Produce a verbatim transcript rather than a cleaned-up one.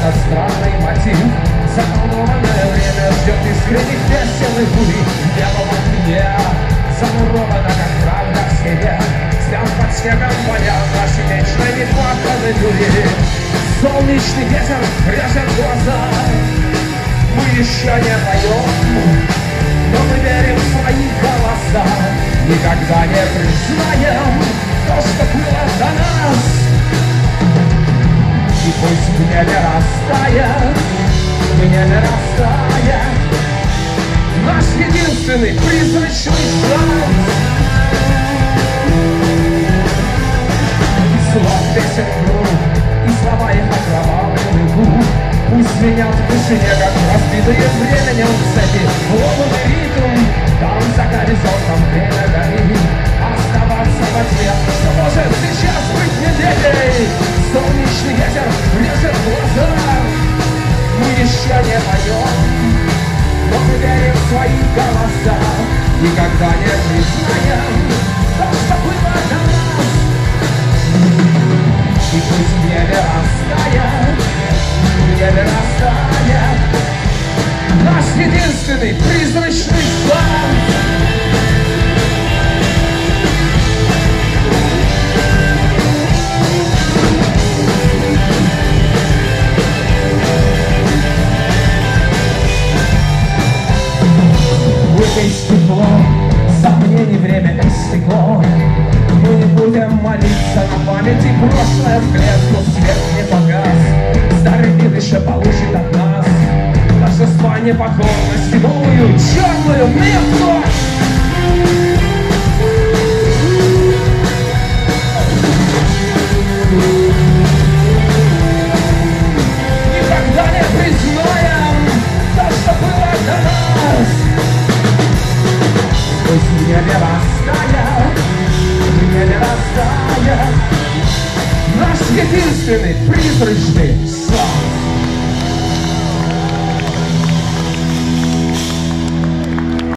этот странный мотив. Заколдованное время ждет искренних песен и бури. Небо в окне замуровано, как правда в снеге. Сняв под снегом поля наши вечные нехватаны люди. Солнечный ветер режет глаза. Мы еще не поем, но мы верим в свои голоса. Никогда не признаем то, что было до нас. И пусть в небе растает, в небе растает наш единственный призрачный шанс. И слов песен круг, и слова их окровавленный губ. Пусть звенят в тишине, как разбитые временем цепи. Ломанный ритм, там за горизонтом время горит. Оставаться во тьме, что может сейчас быть нелепей. Солнечный ветер режет глаза. Мы еще не поем, но мы верим в свои голоса. Никогда не признаем то, что было до нас. И пусть в небе растает, в небе растает наш единственный призрачный шанс. Выпей тепло, сомнений время истекло. Мы будем молиться на памяти прошлое в клетку. Свет не погас, старый мир еще получит от нас торжества непокорности, новую черную метку. Никогда не признаем то, что было до нас. Пусть в небе растает, в небе растает наш единственный призрачный